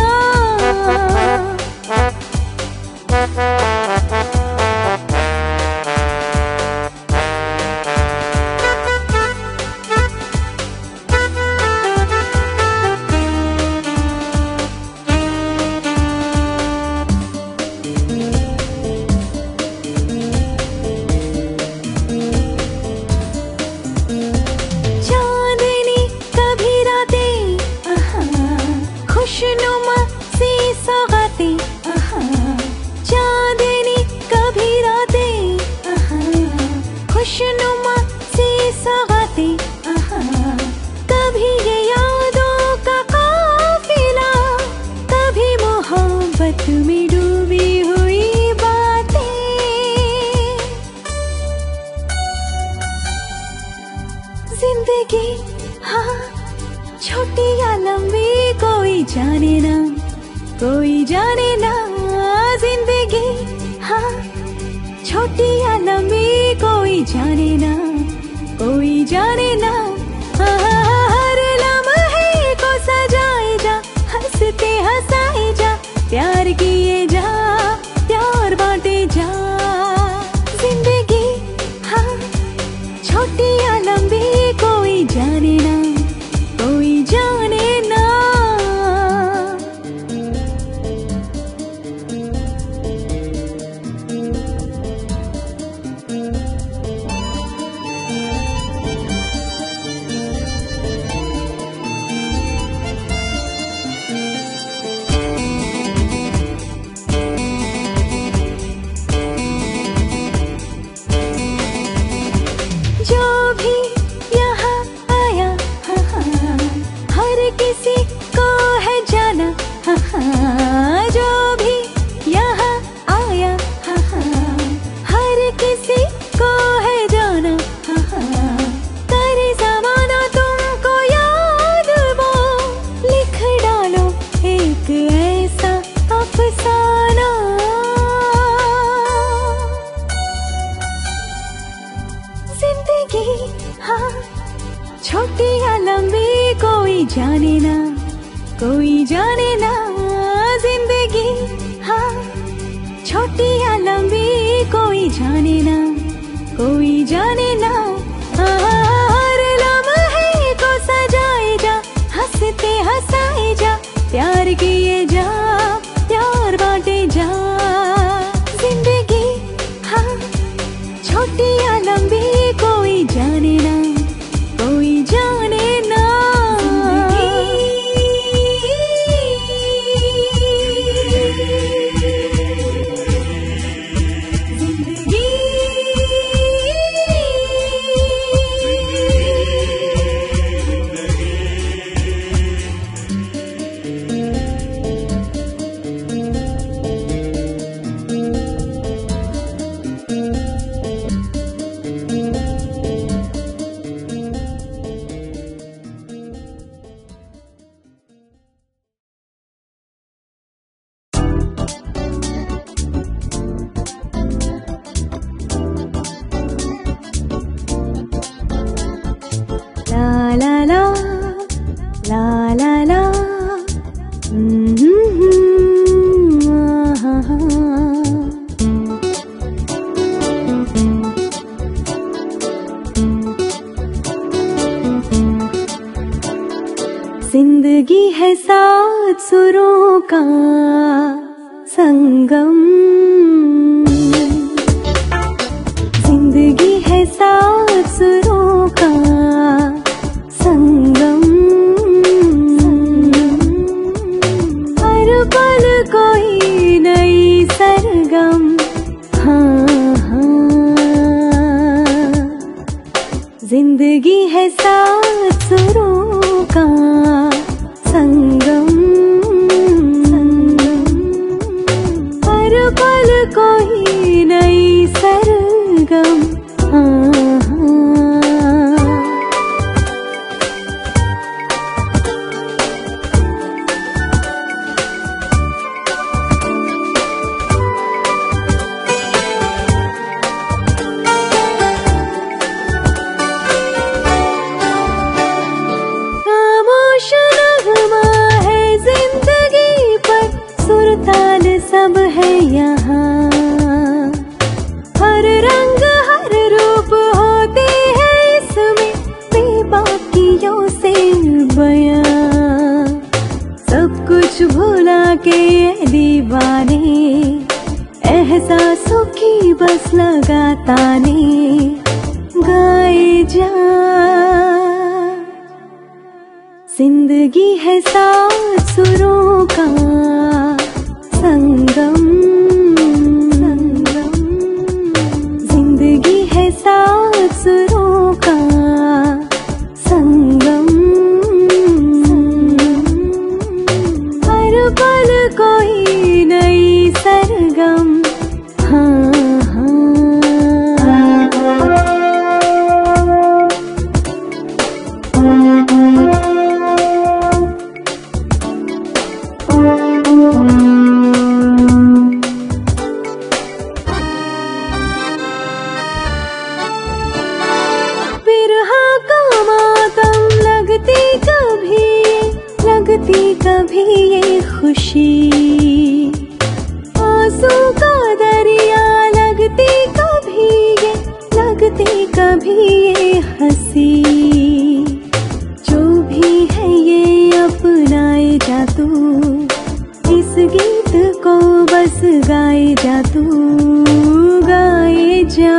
चांदनी कभी रातें आहा, खुशनुमा सी सौगातें आहा। चांदनी कभी रातें आहा, खुशनुमा सी सौगातें आहा। कभी ये यादों का काफिला, कभी मोहब्बत में डूबी हुई बातें। जिंदगी हाँ छोटी या लंबी, कोई जाने ना, कोई जाने ना। जिंदगी हाँ छोटी या लंबी, कोई जाने ना, कोई जाने ना। हर लम्हे को सजाए जा, हंसते हंसाए जा, प्यार किए जा, प्यार बांटे जा। जिंदगी हाँ छोटी या लंबी, कोई जाने ना, कोई जाने ना। जो भी यहाँ आया हाँ हाँ, हर किसी को है जाना हाँ हाँ। जो भी यहाँ आया हाँ हाँ, हर किसी को है जाना हाँ हाँ। करे ज़माना तुमको याद वो, लिख डालो एक ऐसा अफसाना। जिंदगी हाँ छोटी या लंबी, कोई जाने ना, कोई जाने ना। जिंदगी हाँ छोटी या लंबी, कोई जाने ना, कोई जाने ना, हर लम्हे को सजाए जा, हंसते हंसाए जा, प्यार किए जा, प्यार बांटे जा। जिंदगी हाँ छोटी या लंबी कोई जाने ना, कोई जाने ना। La la la la la, mm-hmm, ah-ha-ha. जिंदगी है सात सुरों का संगम, जिंदगी है सात सुरों का संगम, हर पल कोई नई सरगम, हाँ हाँ। जिंदगी है सात सुरों का संगम, हर पल कोई नई सरगम, हाँ हाँ। सब है यहाँ, हर रंग हर रूप होते हैं इसमें, बेबाकियों से बयां। सब कुछ भुला के ये दीवाने, एहसासों की बस लगाता ने गाए जा। जिंदगी है सात सुरों का संगम, संगम, जिंदगी है सात सुरों का संगम, हर पल कोई नई सरगम, हाँ हाँ। लगती कभी ये खुशी, आंसू का दरिया, लगती कभी ये, लगती कभी ये हंसी। जो भी है ये अपनाए जा तू, इस गीत को बस गाए जा तू, गाए जा।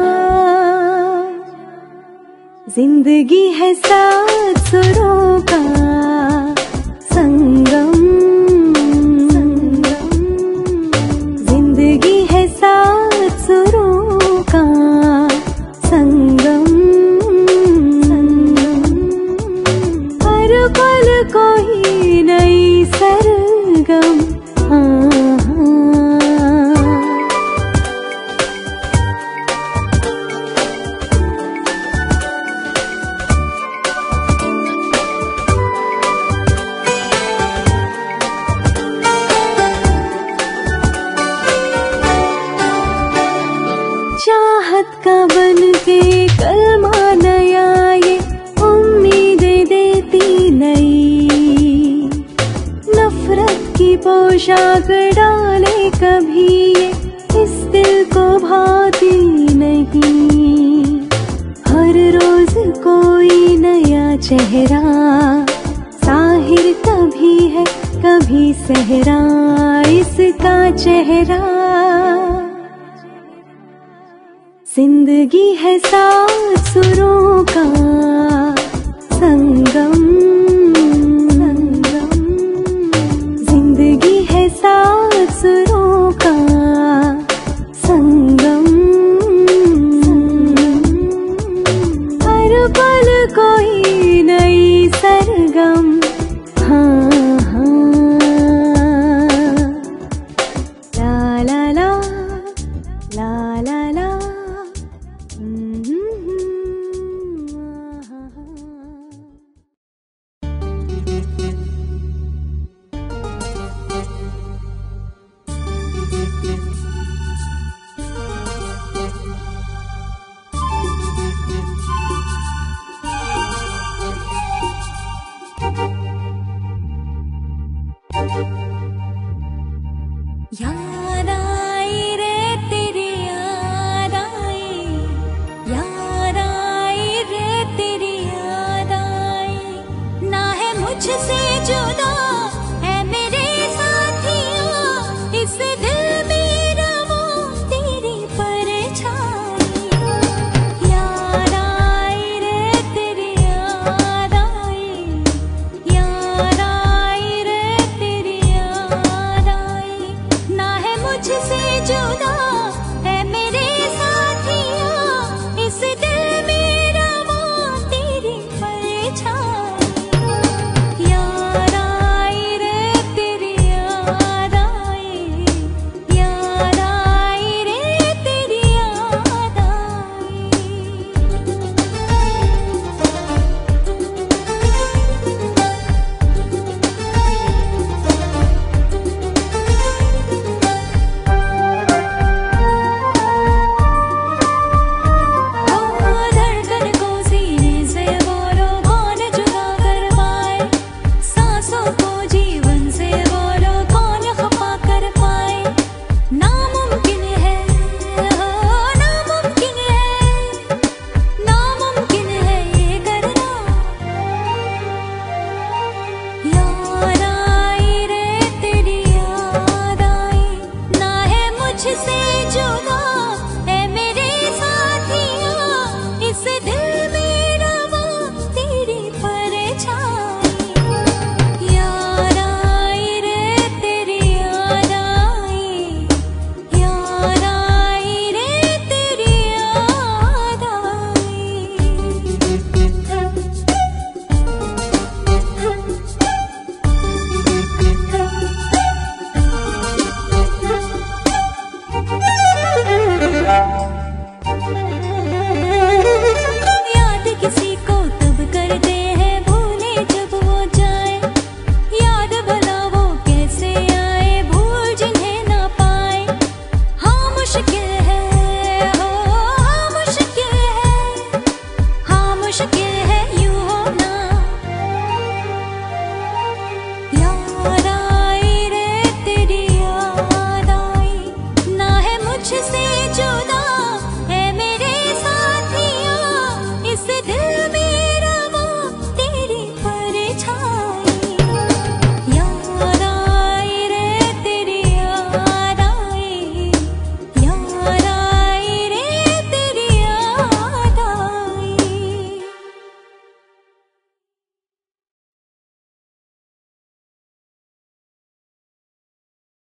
जिंदगी है सात सुरों का संगम, संगम, जिंदगी है सात सुरों का संगम, संगम, हर पल कोई नई सरगम, हाँ हाँ। चाहत का बन के कलमा नया ये उम्मीदें देती नई, नफरत की पोशाक डाले कभी ये इस दिल को भाती नहीं। रोज कोई नया चेहरा, साहिर कभी है कभी सहरा इसका चेहरा। जिंदगी है सात सुरों का संगम, जिंदगी है सात सुरों का संगम। हर पल कोई नई सरगम, हाँ हाँ। ला ला ला ला ला ला। याद आई रे तेरी याद आई, याद आई रे तेरी याद आई। ना है मुझसे जुदा है मेरे साथिया, इस दिल मेरा वो तेरी परछाई। याद आई रे तेरी याद आई, याद आई रे तेरी याद आई। ना है मुझसे जुदा है मेरे साथिया, इस दिल मेरा वो तेरी परछाई। याद आई रे तेरी याद आई, याद आई रे तेरी याद आई। धड़कन को सीने से बोलो कौन जुदा कर पाए, सांसों को जीवन से बोलो कौन खफा कर पाए। नामुमकिन है हो नामुमकिन है, नामुमकिन है ये करना। याद आई रे तेरी याद आई, ना है मुझसे जुदा है मेरे साथिया, इस दिल मेरा वो तेरी परछाई। याद आई रे तेरी याद आई, याद आई रे तेरी याद याद किसी को तब करते हैं भूले जब वो जाए, याद भला वो कैसे आए भूल जिन्हें ना पाए। हाँ मुश्किल है हो हाँ मुश्किल है, हाँ मुश्किल है